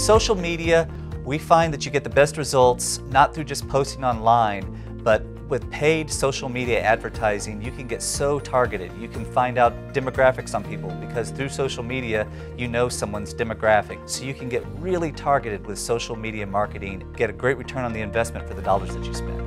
social media, we find that you get the best results not through just posting online, but with paid social media advertising. You can get so targeted. You can find out demographics on people because through social media, you know someone's demographic. So you can get really targeted with social media marketing, get a great return on the investment for the dollars that you spend.